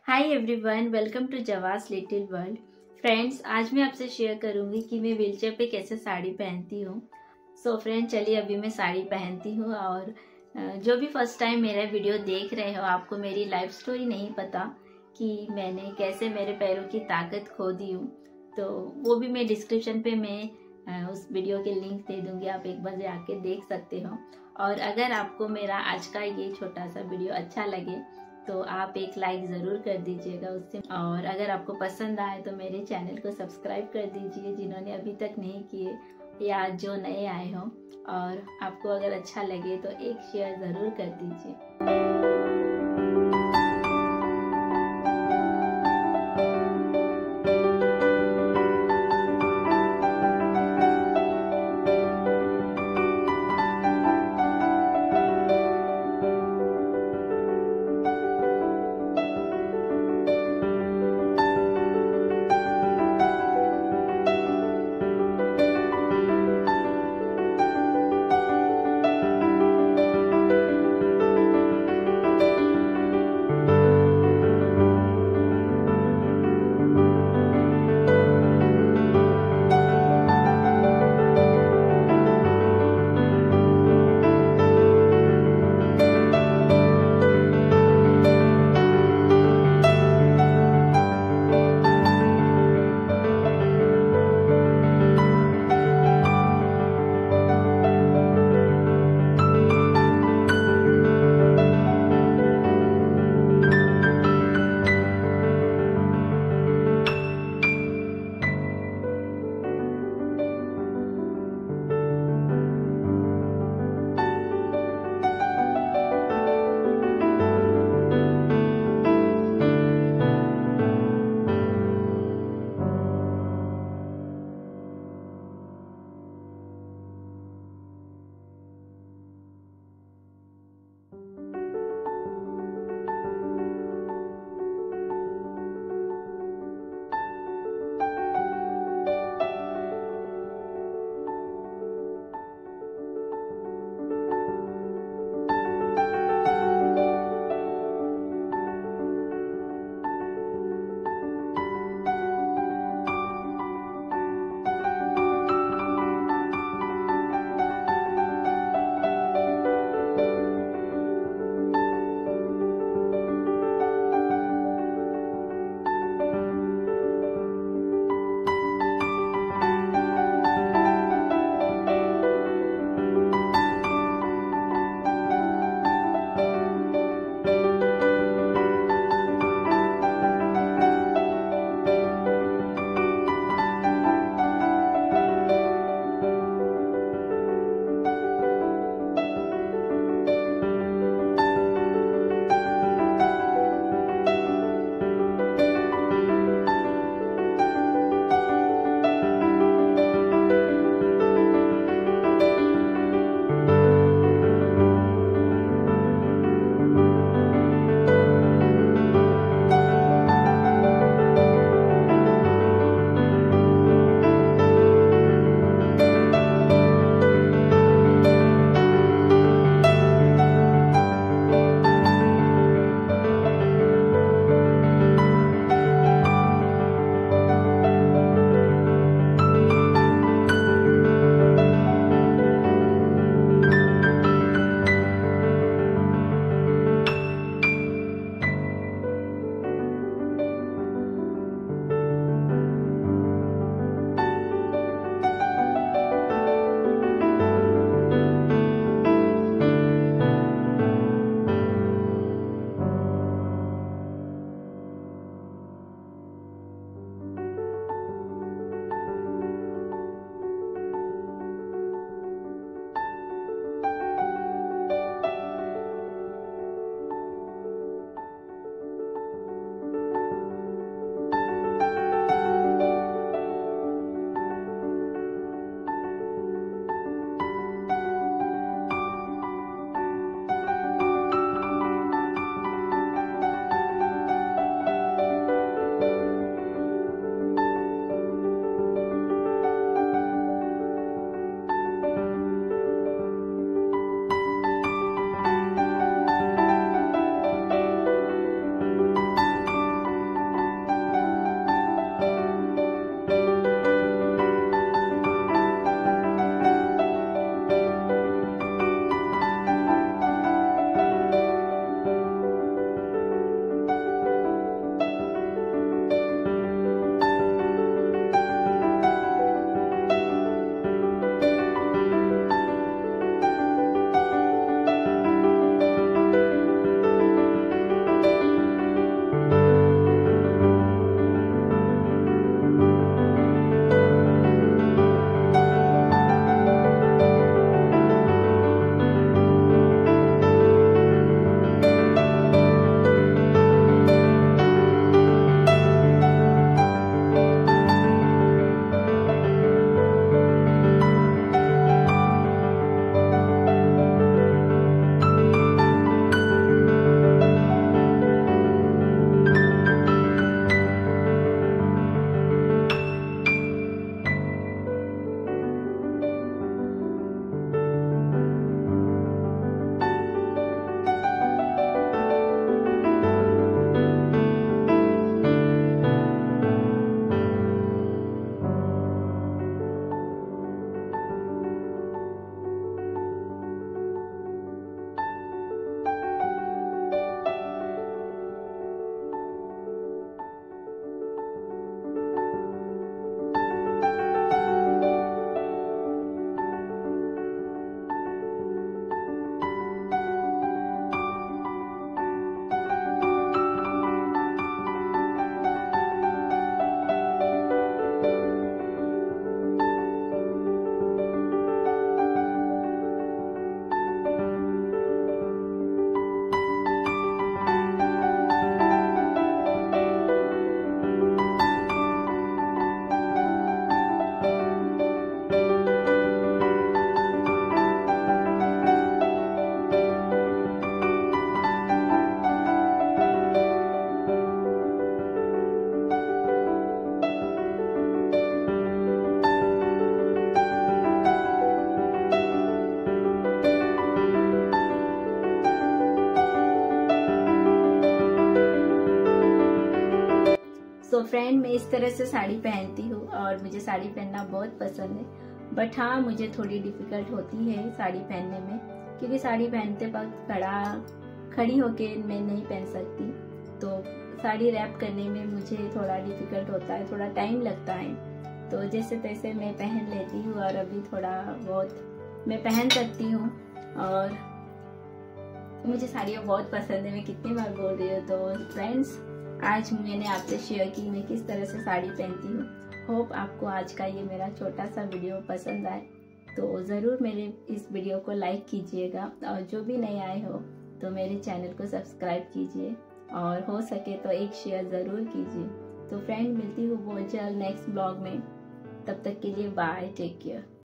Hi everyone, welcome to जवास little world. Friends, आज मैं आपसे शेयर करूंगी कि मैं व्हीलचेयर पे कैसे साड़ी पहनती हूँ। सो फ्रेंड, चलिए अभी मैं साड़ी पहनती हूँ। और जो भी फर्स्ट टाइम मेरा वीडियो देख रहे हो, आपको मेरी लाइफ स्टोरी नहीं पता कि मैंने कैसे मेरे पैरों की ताकत खो दी हूँ, तो वो भी मैं डिस्क्रिप्शन पे मैं उस वीडियो के लिंक दे दूँगी, आप एक बार आके देख सकते हो। और अगर आपको मेरा आज का ये छोटा सा वीडियो अच्छा लगे तो आप एक लाइक ज़रूर कर दीजिएगा उससे। और अगर आपको पसंद आए तो मेरे चैनल को सब्सक्राइब कर दीजिए जिन्होंने अभी तक नहीं किए, या जो नए आए हों। और आपको अगर अच्छा लगे तो एक शेयर ज़रूर कर दीजिए। सो फ्रेंड, मैं इस तरह से साड़ी पहनती हूँ और मुझे साड़ी पहनना बहुत पसंद है। बट हाँ, मुझे थोड़ी डिफिकल्ट होती है साड़ी पहनने में, क्योंकि साड़ी पहनते वक्त खड़ी होके मैं नहीं पहन सकती। तो साड़ी रैप करने में मुझे थोड़ा डिफिकल्ट होता है, थोड़ा टाइम लगता है। तो जैसे तैसे मैं पहन लेती हूँ और अभी थोड़ा बहुत मैं पहन सकती हूँ। और मुझे साड़ियाँ बहुत पसंद है, मैं कितनी बार बोल रही हूँ। तो फ्रेंड्स, आज मैंने आपसे शेयर की मैं किस तरह से साड़ी पहनती हूँ। होप आपको आज का ये मेरा छोटा सा वीडियो पसंद आए, तो ज़रूर मेरे इस वीडियो को लाइक कीजिएगा। और जो भी नए आए हो तो मेरे चैनल को सब्सक्राइब कीजिए, और हो सके तो एक शेयर ज़रूर कीजिए। तो फ्रेंड, मिलती हूँ बहुत जल्द नेक्स्ट ब्लॉग में। तब तक के लिए बाय, टेक केयर।